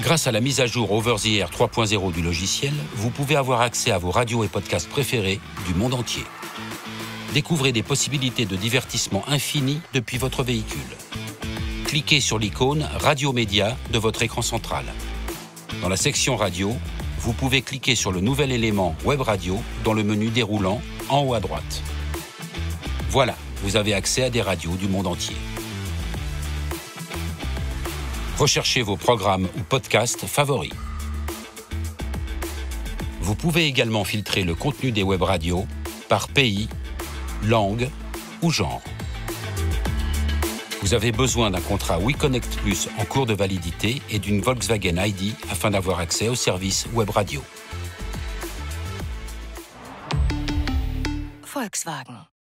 Grâce à la mise à jour Over the Air 3.0 du logiciel, vous pouvez avoir accès à vos radios et podcasts préférés du monde entier. Découvrez des possibilités de divertissement infinies depuis votre véhicule. Cliquez sur l'icône Radio Média de votre écran central. Dans la section Radio, vous pouvez cliquer sur le nouvel élément Web Radio dans le menu déroulant en haut à droite. Voilà, vous avez accès à des radios du monde entier. Recherchez vos programmes ou podcasts favoris. Vous pouvez également filtrer le contenu des web radios par pays, langue ou genre. Vous avez besoin d'un contrat WeConnect Plus en cours de validité et d'une Volkswagen ID afin d'avoir accès au service web radio. Volkswagen.